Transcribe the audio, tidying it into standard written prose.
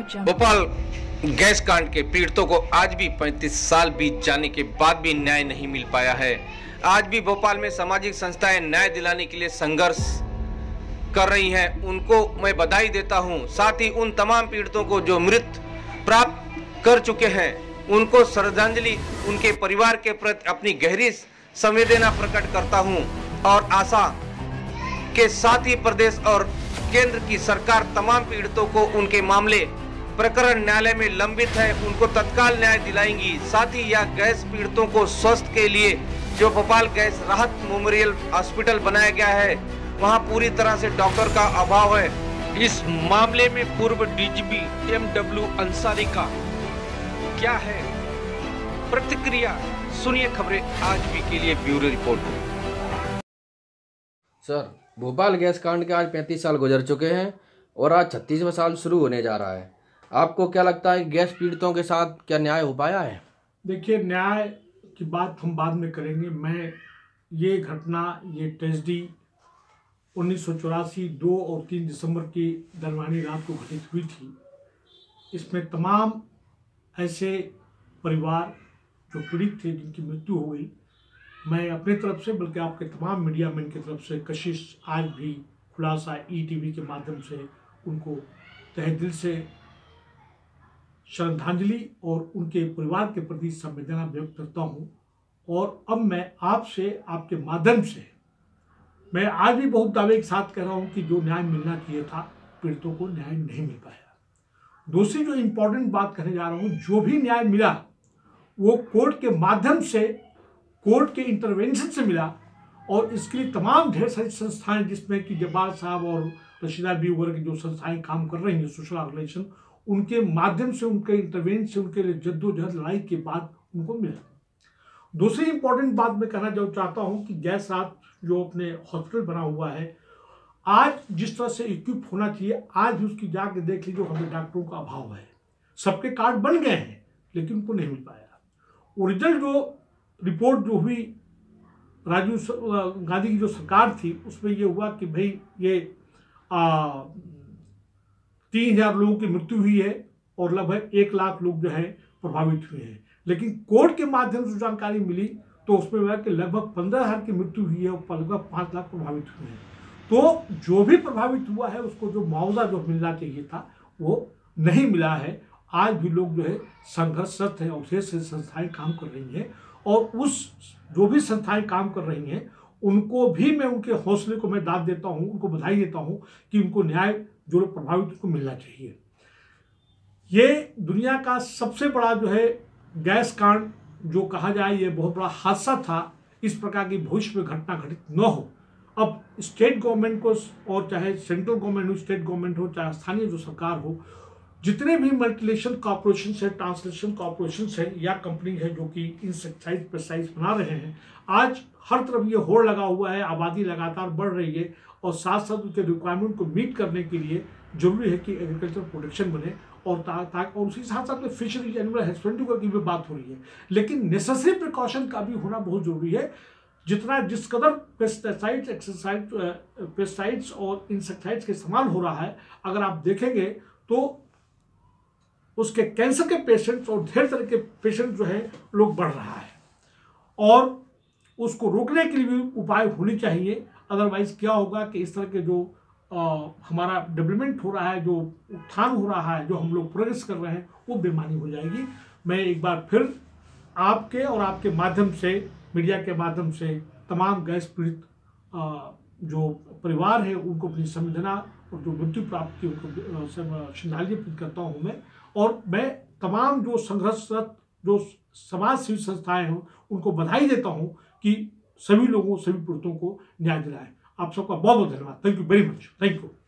Bhopal gas कांड के पीड़ितों को आज भी 35 साल बीत जाने के बाद भी न्याय नहीं मिल पाया है। आज भी भोपाल में सामाजिक संस्थाएं न्याय दिलाने के लिए संघर्ष कर रही हैं। उनको मैं बधाई देता हूं। साथ ही उन तमाम पीड़ितों को जो मृत प्राप्त कर चुके हैं, उनको श्रद्धांजलि उनके परिवार के प्रति अपनी गहरी संवेदना प्रकट करता हूं और आशा के साथ ही प्रदेश और केंद्र की सरकार तमाम पीड़ितों को उनके मामले प्रकरण न्यायालय में लंबित है, उनको तत्काल न्याय दिलाएंगी। साथ ही यह गैस पीड़ितों को स्वास्थ्य के लिए जो भोपाल गैस राहत मेमोरियल हॉस्पिटल बनाया गया है, वहां पूरी तरह से डॉक्टर का अभाव है। इस मामले में पूर्व डीजीपी MW अंसारी का क्या है प्रतिक्रिया, सुनिए खबरें आज भी के लिए bureau report. Sir, Bhopal gas कांड के आज 35 साल गुजर चुके हैं और आज 36वां साल शुरू होने जा रहा है। आपको क्या लगता है गैस पीड़ितों के साथ क्या न्याय हो पाया है? देखिए, न्याय की बात हम बाद में करेंगे। मैं ये घटना, ये ट्रेजेडी 1984 2 और 3 दिसंबर की दरमियानी रात को घटित हुई थी। इसमें तमाम ऐसे परिवार जो पीड़ित थे, जिनकी मृत्यु हो गई, मैं अपने तरफ से बल्कि आपके तमाम मीडिया मैन की तरफ से कशिश आज भी खुलासा ETV के माध्यम से उनको तहे दिल से श्रद्धांजलि और उनके परिवार के प्रति संवेदना व्यक्त करता हूं। और अब मैं आपसे, आपके माध्यम से, मैं आज भी बहुत दावे के साथ कह रहा हूं कि जो न्याय मिलना चाहिए था, पीड़ितों को न्याय नहीं मिल पाया। दूसरी जो इम्पोर्टेंट बात कहने जा रहा हूं, जो भी न्याय मिला वो कोर्ट के माध्यम से, कोर्ट के इंटरवेंशन से मिला। और इसके लिए तमाम ढेर सारी संस्थाएं, जिसमें कि जब्बार साहब और रशीदा बी वगैरह की जो संस्थाएं काम कर रही हैं, सोशल ऑर्गेनाइजेशन, उनके माध्यम से, उनके इंटरवेंशन से, उनके लिए जद्दोजहद लड़ाई के बाद उनको मिला। दूसरी इंपॉर्टेंट बात मैं कहना जो चाहता हूं कि गैस राहत जो अपने हॉस्पिटल बना हुआ है, आज जिस तरह से इक्विप होना चाहिए, आज भी उसकी जाके देख लीजिए, हमें डॉक्टरों का अभाव है। सबके कार्ड बन गए हैं लेकिन उनको नहीं मिल पाया। ओरिजिनल जो रिपोर्ट जो हुई राजीव गांधी की जो सरकार थी, उसमें ये हुआ कि भाई ये 3000 लोगों की मृत्यु हुई है और लगभग 1 लाख लोग जो है प्रभावित हुए हैं। लेकिन कोर्ट के माध्यम से जानकारी मिली तो उसमें हुआ कि लगभग 15,000 की मृत्यु हुई है और लगभग 5 लाख प्रभावित हुए हैं। तो जो भी प्रभावित हुआ है उसको जो मुआवजा जो मिलना चाहिए था वो नहीं मिला है। आज भी लोग जो है संघर्षरत है और से संस्थाएं काम कर रही हैं, और उस जो भी संस्थाएं काम कर रही हैं उनको भी मैं, उनके हौसले को मैं दाद देता हूं, उनको बधाई देता हूं कि उनको न्याय जो लोग प्रभावित उनको मिलना चाहिए। ये दुनिया का सबसे बड़ा जो है गैस कांड जो कहा जाए, ये बहुत बड़ा हादसा था। इस प्रकार की भविष्य में घटना घटित न हो। अब स्टेट गवर्नमेंट को, और चाहे सेंट्रल गवर्नमेंट हो, स्टेट गवर्नमेंट हो, चाहे स्थानीय जो सरकार हो, जितने भी मल्टीनेशनल कॉर्पोरेशन है, ट्रांसनेशनल कॉर्पोरेशन है या कंपनी है जो कि इंसेक्टिसाइड पेस्टिसाइड बना रहे हैं, आज हर तरफ ये होड़ लगा हुआ है। आबादी लगातार बढ़ रही है और साथ साथ उनके रिक्वायरमेंट को मीट करने के लिए जरूरी है कि एग्रीकल्चर प्रोटेक्शन बने, और और उसी साथ साथ में फिशरी, एनिमल हस्बेंड्री की भी बात हो रही है। लेकिन नेसेसरी प्रिकॉशन का भी होना बहुत जरूरी है। जिस कदर पेस्टिसाइड्स और इंसेक्टिसाइड्स का इस्तेमाल हो रहा है, अगर आप देखेंगे तो उसके कैंसर के पेशेंट्स और ढेर तरह के पेशेंट जो है लोग बढ़ रहा है, और उसको रोकने के लिए भी उपाय होने चाहिए। अदरवाइज क्या होगा कि इस तरह के जो हमारा डेवलपमेंट हो रहा है, जो उत्थान हो रहा है, जो हम लोग प्रोग्रेस कर रहे हैं, वो बेमानी हो जाएगी। मैं एक बार फिर आपके और आपके माध्यम से, मीडिया के माध्यम से, तमाम गैस पीड़ित जो परिवार है उनको अपनी संवेदना और जो मृत्यु प्राप्त की उनको श्रद्धांजलि अर्पित करता हूँ मैं। और मैं तमाम जो संघर्षरत जो समाज सेवी संस्थाएं हैं उनको बधाई देता हूं कि सभी लोगों, सभी पीड़ितों को न्याय दिलाएं। आप सबका बहुत बहुत धन्यवाद। Thank you very much. Thank you.